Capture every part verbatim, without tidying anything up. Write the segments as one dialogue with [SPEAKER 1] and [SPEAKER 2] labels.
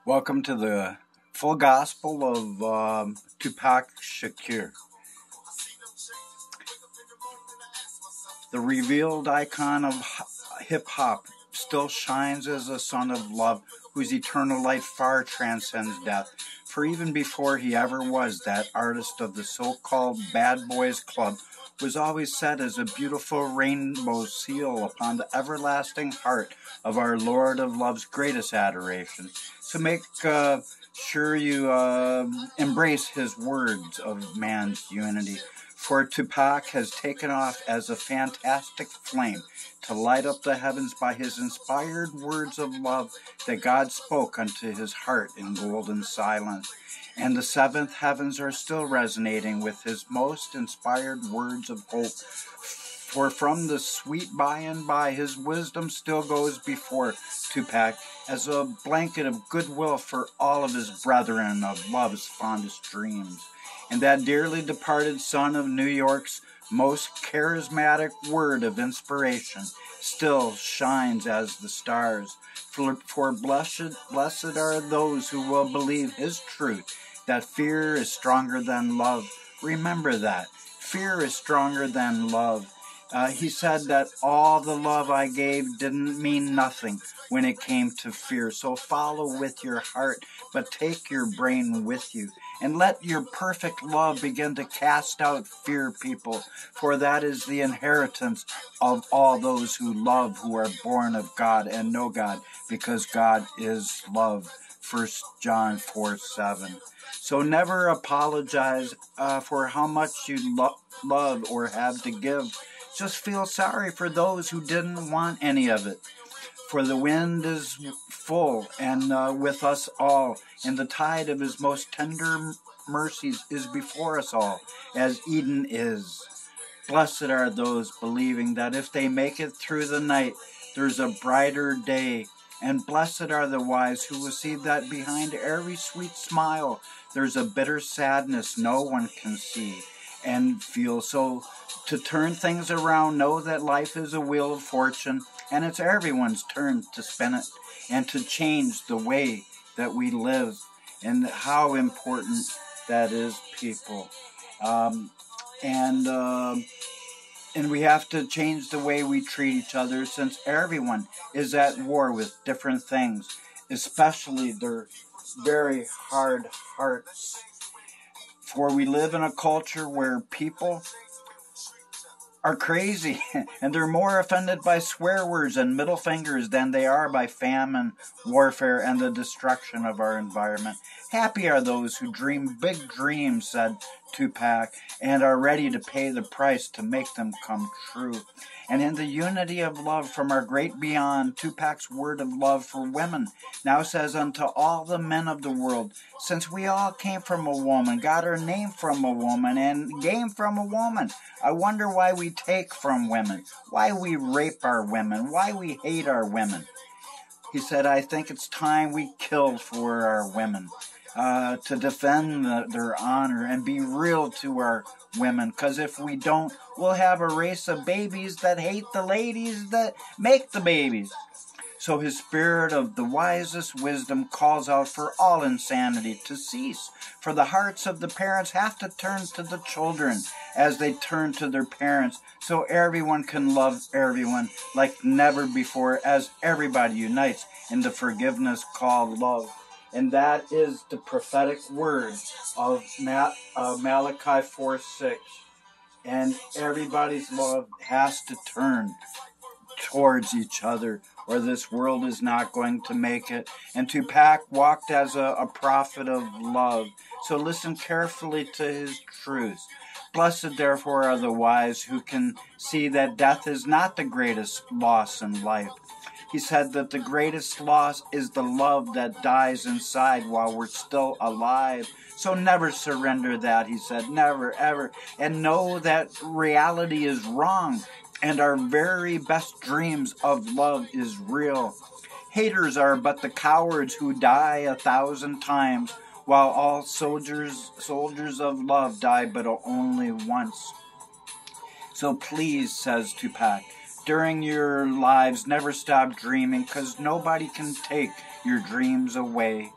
[SPEAKER 1] Welcome to the full gospel of um, Tupac Shakur, the revealed icon of hip hop. Still shines as a son of love, whose eternal light far transcends death. For even before he ever was that artist of the so-called Bad Boys Club, was always set as a beautiful rainbow seal upon the everlasting heart of our Lord of Love's greatest adoration. So make uh, sure you uh, embrace his words of man's unity. For Tupac has taken off as a fantastic flame to light up the heavens by his inspired words of love that God spoke unto his heart in golden silence. And the seventh heavens are still resonating with his most inspired words of hope. For from the sweet by and by, his wisdom still goes before Tupac as a blanket of goodwill for all of his brethren of love's fondest dreams. And that dearly departed son of New York's most charismatic word of inspiration still shines as the stars. For, for blessed, blessed are those who will believe his truth, that fear is stronger than love. Remember that. Fear is stronger than love. Uh, he said that all the love I gave didn't mean nothing when it came to fear. So follow with your heart, but take your brain with you. And let your perfect love begin to cast out fear, people, for that is the inheritance of all those who love, who are born of God and know God, because God is love. First John four seven. So never apologize uh, for how much you lo- love or have to give. Just feel sorry for those who didn't want any of it. For the wind is full and uh, with us all, and the tide of his most tender mercies is before us all, as Eden is. Blessed are those believing that if they make it through the night, there's a brighter day. And blessed are the wise who will see that behind every sweet smile, there's a bitter sadness no one can see and feel. So to turn things around, know that life is a wheel of fortune, and it's everyone's turn to spin it and to change the way that we live, and how important that is, people. Um, and uh, and we have to change the way we treat each other, since everyone is at war with different things, especially their very hard hearts. For we live in a culture where people are crazy, and they're more offended by swear words and middle fingers than they are by famine, warfare, and the destruction of our environment. Happy are those who dream big dreams, said Tupac, and are ready to pay the price to make them come true. And in the unity of love from our great beyond, Tupac's word of love for women now says unto all the men of the world, since we all came from a woman, got our name from a woman, and came from a woman, I wonder why we take from women, why we rape our women, why we hate our women. He said, I think it's time we killed for our women, uh, to defend the, their honor and be real to our women, because if we don't, we'll have a race of babies that hate the ladies that make the babies. So his spirit of the wisest wisdom calls out for all insanity to cease. For the hearts of the parents have to turn to the children as they turn to their parents, so everyone can love everyone like never before, as everybody unites in the forgiveness called love. And that is the prophetic word of Ma- uh, Malachi four six. And everybody's love has to turn towards each other, or this world is not going to make it. And Tupac walked as a, a prophet of love, so listen carefully to his truths. Blessed therefore are the wise who can see that death is not the greatest loss in life. He said that the greatest loss is the love that dies inside while we're still alive. So never surrender that, he said, never, ever. And know that reality is wrong, and our very best dreams of love is real. Haters are but the cowards who die a thousand times, while all soldiers soldiers of love die but only once. So please, says Tupac, during your lives, never stop dreaming, because nobody can take your dreams away.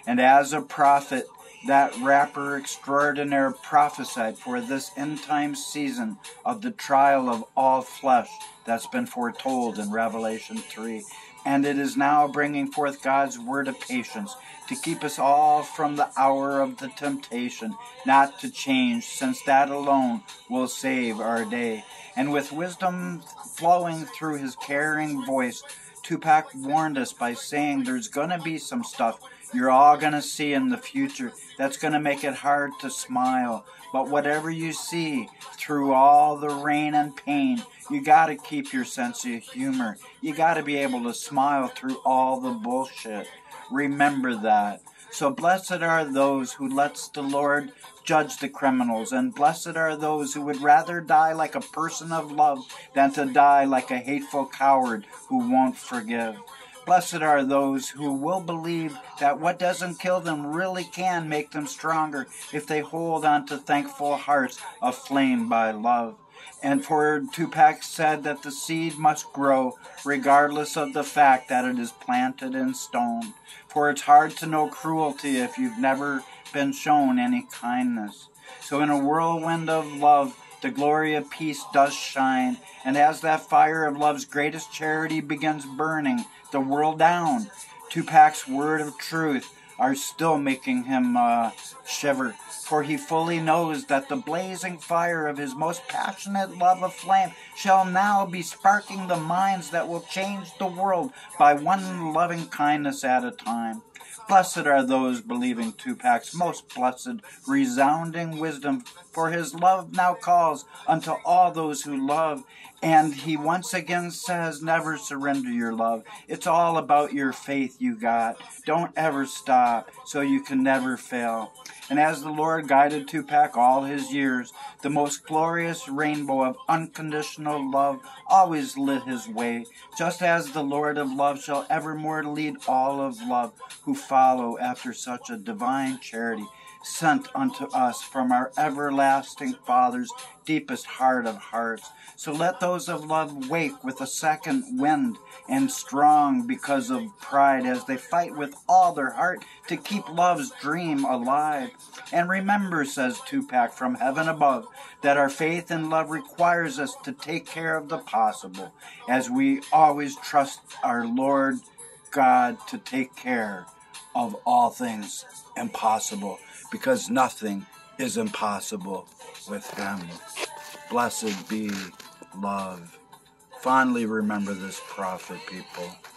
[SPEAKER 1] And as a prophet, that rapper extraordinaire prophesied for this end-time season of the trial of all flesh that's been foretold in Revelation three. And it is now bringing forth God's word of patience to keep us all from the hour of the temptation, not to change, since that alone will save our day. And with wisdom flowing through his caring voice, Tupac warned us by saying there's going to be some stuff you're all going to see in the future that's going to make it hard to smile. But whatever you see, through all the rain and pain, you got to keep your sense of humor. You got to be able to smile through all the bullshit. Remember that. So blessed are those who lets the Lord judge the criminals, and blessed are those who would rather die like a person of love than to die like a hateful coward who won't forgive. Blessed are those who will believe that what doesn't kill them really can make them stronger if they hold on to thankful hearts aflame by love. And for Tupac said that the seed must grow regardless of the fact that it is planted in stone. For it's hard to know cruelty if you've never been shown any kindness. So in a whirlwind of love, the glory of peace does shine, and as that fire of love's greatest charity begins burning the world down, Tupac's word of truth are still making him uh, shiver, for he fully knows that the blazing fire of his most passionate love aflame shall now be sparking the minds that will change the world by one loving kindness at a time. Blessed are those believing Tupac's most blessed, resounding wisdom, for his love now calls unto all those who love. And he once again says, never surrender your love. It's all about your faith you got. Don't ever stop, so you can never fail. And as the Lord guided Tupac all his years, the most glorious rainbow of unconditional love always lit his way, just as the Lord of love shall evermore lead all of love who follow after such a divine charity sent unto us from our everlasting Father's deepest heart of hearts. So let those of love wake with a second wind and strong because of pride as they fight with all their heart to keep love's dream alive. And remember, says Tupac from heaven above, that our faith and love requires us to take care of the possible, as we always trust our Lord God to take care of all things impossible, because nothing is impossible with him. Blessed be love. Fondly remember this prophet, people.